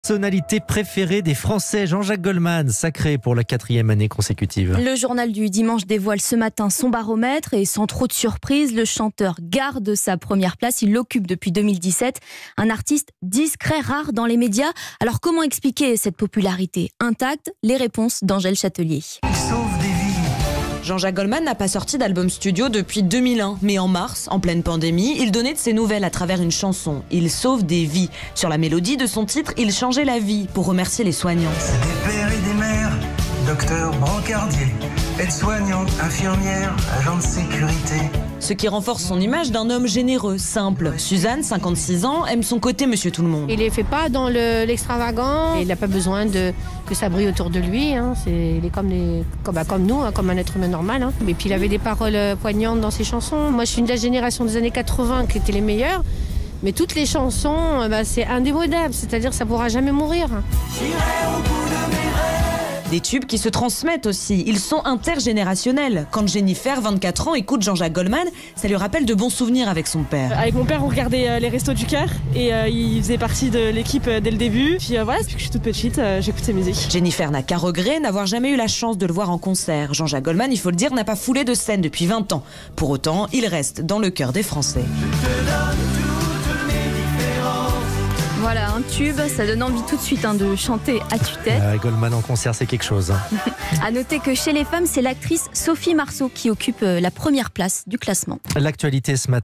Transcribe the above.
Personnalité préférée des Français, Jean-Jacques Goldman, sacré pour la 4e année consécutive. Le journal du dimanche dévoile ce matin son baromètre et sans trop de surprise, le chanteur garde sa première place. Il l'occupe depuis 2017. Un artiste discret, rare dans les médias. Alors comment expliquer cette popularité intacte? Les réponses d'Angèle Châtelier. Il sauve des vies. Jean-Jacques Goldman n'a pas sorti d'album studio depuis 2001. Mais en mars, en pleine pandémie, il donnait de ses nouvelles à travers une chanson. Il sauve des vies. Sur la mélodie de son titre, il changeait la vie pour remercier les soignants. C'est des pères et des mères, docteurs, brancardiers, aides-soignantes, infirmières, agents de sécurité. Ce qui renforce son image d'un homme généreux, simple. Suzanne, 56 ans, aime son côté Monsieur Tout-le-Monde. Il ne fait pas dans l'extravagant. Il n'a pas besoin que ça brille autour de lui. Il est comme nous, comme un être humain normal. Et puis il avait des paroles poignantes dans ses chansons. Moi, je suis de la génération des années 80 qui étaient les meilleures. Mais toutes les chansons, c'est indémodable. C'est-à-dire que ça ne pourra jamais mourir. J'irai au bout de mes rêves. Des tubes qui se transmettent aussi. Ils sont intergénérationnels. Quand Jennifer, 24 ans, écoute Jean-Jacques Goldman, ça lui rappelle de bons souvenirs avec son père. Avec mon père, on regardait les Restos du Cœur et il faisait partie de l'équipe dès le début. Puis voilà, depuis que je suis toute petite, j'écoute ses musiques. Jennifer n'a qu'à regret n'avoir jamais eu la chance de le voir en concert. Jean-Jacques Goldman, il faut le dire, n'a pas foulé de scène depuis 20 ans. Pour autant, il reste dans le cœur des Français. Voilà, un tube, ça donne envie tout de suite de chanter à tue-tête. Goldman en concert, c'est quelque chose. À noter que chez les femmes, c'est l'actrice Sophie Marceau qui occupe la première place du classement. L'actualité ce matin.